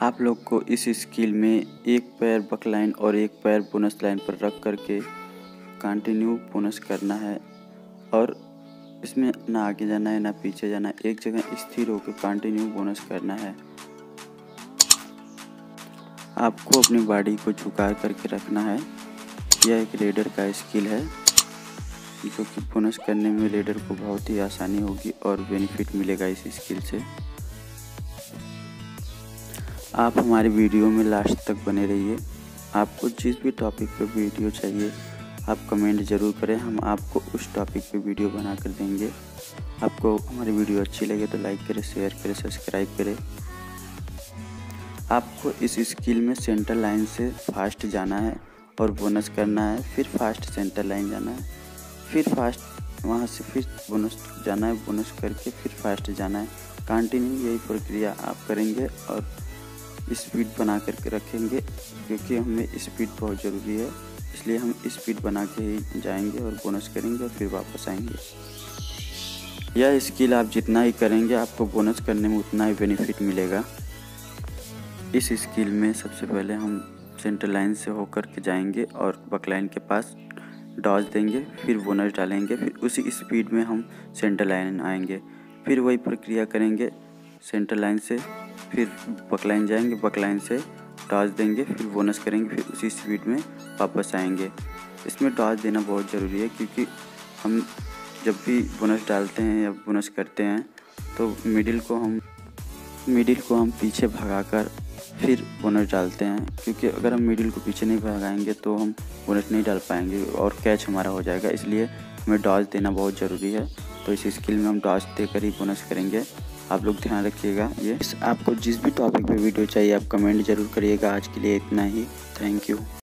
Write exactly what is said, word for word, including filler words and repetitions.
आप लोग को इस स्किल में एक पैर बक लाइन और एक पैर बोनस लाइन पर रख करके कंटिन्यू बोनस करना है और इसमें ना आगे जाना है ना पीछे जाना है, एक जगह स्थिर होकर कंटिन्यू बोनस करना है। आपको अपनी बॉडी को झुका करके रखना है। यह एक रेडर का स्किल है जो कि बोनस करने में रेडर को बहुत ही आसानी होगी और बेनिफिट मिलेगा इस स्किल से। आप हमारे वीडियो में लास्ट तक बने रहिए। आपको जिस भी टॉपिक पे वीडियो चाहिए आप कमेंट ज़रूर करें, हम आपको उस टॉपिक पे वीडियो बना कर देंगे। आपको हमारी वीडियो अच्छी लगे तो लाइक करें, शेयर करें, सब्सक्राइब करें। आपको इस स्किल में सेंटर लाइन से फास्ट जाना है और बोनस करना है, फिर फास्ट सेंटर लाइन जाना है, फिर फास्ट वहाँ से फिर बोनस जाना है, बोनस करके फिर फास्ट जाना है। कंटिन्यू यही प्रक्रिया आप करेंगे और स्पीड बना करके रखेंगे, क्योंकि हमें स्पीड बहुत ज़रूरी है, इसलिए हम स्पीड बना के ही जाएंगे और बोनस करेंगे और फिर वापस आएंगे। यह स्किल आप जितना ही करेंगे आपको बोनस करने में उतना ही बेनिफिट मिलेगा। इस स्किल में सबसे पहले हम सेंटर लाइन से होकर के जाएंगे और बक लाइन के पास डॉज देंगे, फिर बोनस डालेंगे, फिर उसी स्पीड में हम सेंटर लाइन आएंगे, फिर वही प्रक्रिया करेंगे। सेंटर लाइन से फिर बक लाइन जाएंगे, बक लाइन से डॉज देंगे, फिर बोनस करेंगे, फिर उसी स्पीड में वापस आएंगे। इसमें डॉज देना बहुत ज़रूरी है, क्योंकि हम जब भी बोनस डालते हैं या बोनस करते हैं तो मिडिल को हम मिडिल को हम पीछे भगाकर फिर बोनस डालते हैं, क्योंकि अगर हम मिडिल को पीछे नहीं भगाएंगे तो हम बोनस नहीं डाल पाएंगे और कैच हमारा हो जाएगा। इसलिए हमें डॉज देना बहुत ज़रूरी है। तो इस स्किल में हम डॉज देकर ही बोनस करेंगे। आप लोग ध्यान रखिएगा। ये आपको जिस भी टॉपिक पे वीडियो चाहिए आप कमेंट ज़रूर करिएगा। आज के लिए इतना ही। Thank you.